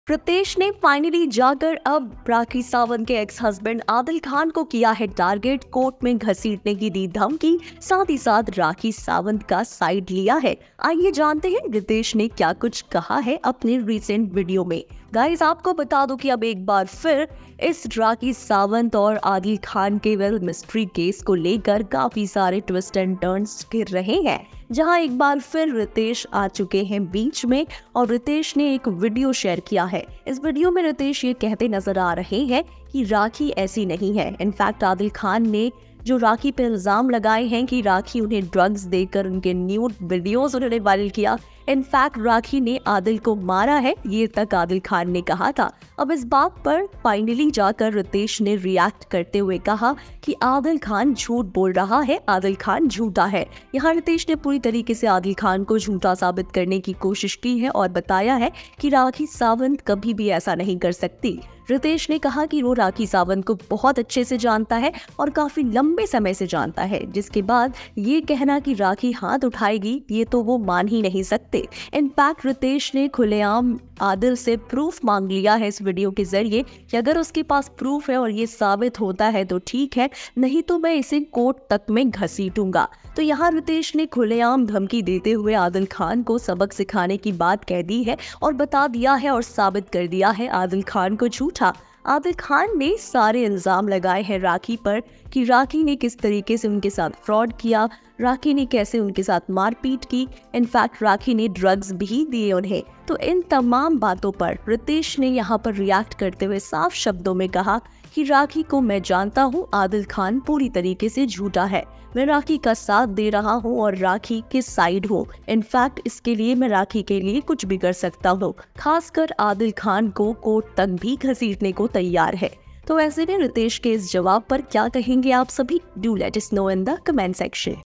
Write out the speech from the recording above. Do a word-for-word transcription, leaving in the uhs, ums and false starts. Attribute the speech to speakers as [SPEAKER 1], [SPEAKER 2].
[SPEAKER 1] रितेश ने फाइनली जाकर अब राखी सावंत के एक्स हस्बैंड आदिल खान को किया है टारगेट। कोर्ट में घसीटने की दी धमकी, साथ ही साथ राखी सावंत का साइड लिया है। आइए जानते हैं रितेश ने क्या कुछ कहा है अपने रिसेंट वीडियो में। गाइस, आपको बता दो कि अब एक बार फिर इस राखी सावंत और आदिल खान के वेल मिस्ट्री केस को लेकर काफी सारे ट्विस्ट एंड टर्न्स गिर रहे हैं, जहां एक बार फिर रितेश आ चुके हैं बीच में और रितेश ने एक वीडियो शेयर किया है। इस वीडियो में रितेश ये कहते नजर आ रहे हैं कि राखी ऐसी नहीं है। इनफैक्ट आदिल खान ने जो राखी पे इल्जाम लगाए हैं कि राखी उन्हें ड्रग्स देकर उनके न्यूड वीडियोस उन्होंने वायरल किया, इनफैक्ट राखी ने आदिल को मारा है, ये तक आदिल खान ने कहा था। अब इस बात पर फाइनली जाकर रितेश ने रिएक्ट करते हुए कहा कि आदिल खान झूठ बोल रहा है, आदिल खान झूठा है। यहाँ रितेश ने पूरी तरीके से आदिल खान को झूठा साबित करने की कोशिश की है और बताया है कि राखी सावंत कभी भी ऐसा नहीं कर सकती। रितेश ने कहा कि वो राखी सावंत को बहुत अच्छे से जानता है और काफी लंबे समय से जानता है, जिसके बाद ये कहना कि राखी हाथ उठाएगी ये तो वो मान ही नहीं सकते। इनफैक्ट रितेश ने खुलेआम आदिल से प्रूफ मांग लिया है इस वीडियो के जरिए कि अगर उसके पास प्रूफ है और ये साबित होता है तो ठीक है, नहीं तो मैं इसे कोर्ट तक में घसीटूंगा। तो यहाँ रितेश ने खुलेआम धमकी देते हुए आदिल खान को सबक सिखाने की बात कह दी है और बता दिया है और साबित कर दिया है आदिल खान को झूठा। आदिल खान ने सारे इल्जाम लगाए हैं राखी पर कि राखी ने किस तरीके से उनके साथ फ्रॉड किया, राखी ने कैसे उनके साथ मारपीट की, इनफैक्ट राखी ने ड्रग्स भी दिए उन्हें। तो इन तमाम बातों पर रितेश ने यहाँ पर रिएक्ट करते हुए साफ शब्दों में कहा कि राखी को मैं जानता हूँ, आदिल खान पूरी तरीके से झूठा है। मैं राखी का साथ दे रहा हूँ और राखी के साइड हूँ। इनफैक्ट इसके लिए मैं राखी के लिए कुछ भी कर सकता हूँ, खासकर आदिल खान को कोर्ट तक भी घसीटने को तैयार है। तो ऐसे में रितेश के इस जवाब पर क्या कहेंगे आप सभी? Do let us know in the comment section.